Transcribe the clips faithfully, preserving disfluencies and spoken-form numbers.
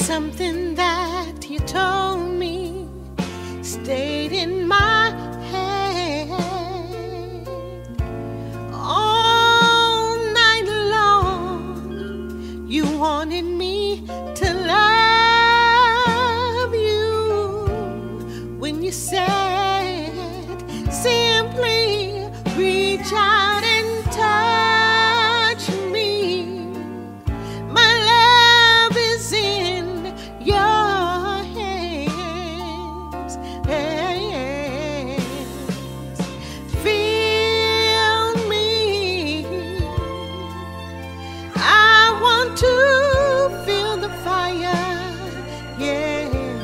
something that you told me stayed in my head all night long. You wanted me to love you when you said simply reach out and touch me. My love is in your hands, hands. Feel me. I want to feel the fire, yeah.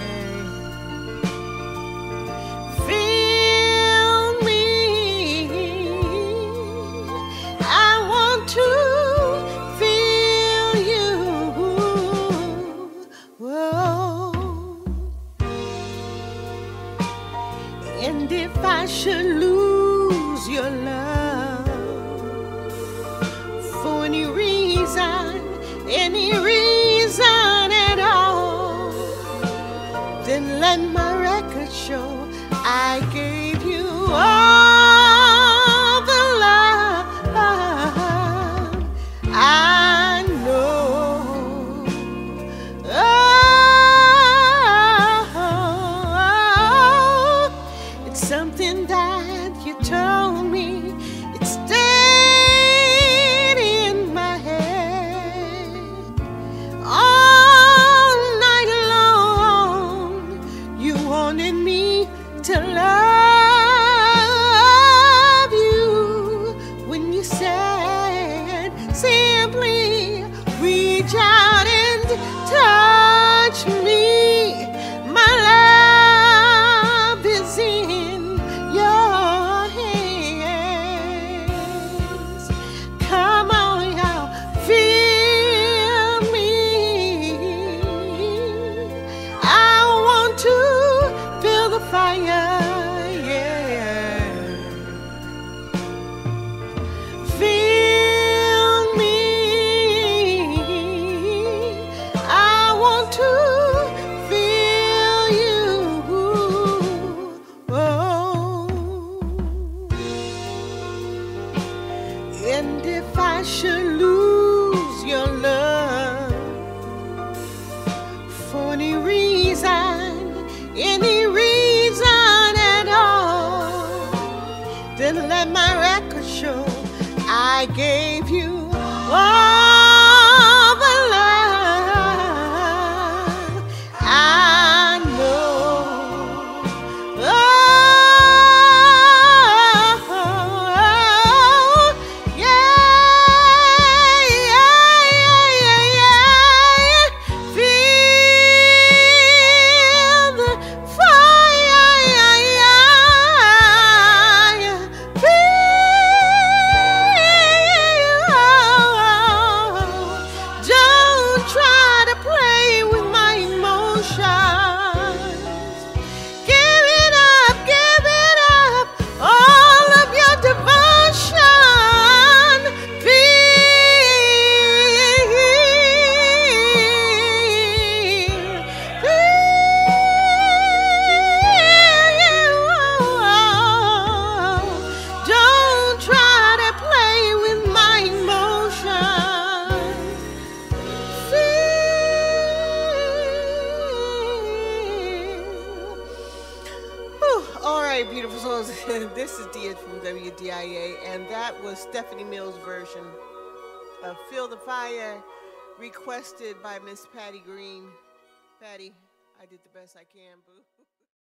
And if I should lose your love for any reason, any reason at all, then let my record show I gave you all the love I know. Oh, something that you told me, it stayed in my head all night long. You wanted me to love you when you said simply reach out and touch me. My love is in your hands. Come on, y'all, feel me. I want to feel the fire, yeah. Feel me. I want to feel you. Oh. And if I should lose your love for any reason, any reason at all, then let my record show I gave you all the love I know. Oh, yeah, yeah, yeah, yeah, yeah. Feel the fire, yeah, yeah. Feel. Don't try to play with my emotions. Give it up, give it up, all of your devotion. Feel, feel. Don't try to play with my emotions. Whew. All right, beautiful souls. This is Dia from W D I A, and that was Stephanie Mills' version of Feel the Fire, requested by Miss Patty Green. Patty, I did the best I can, boo.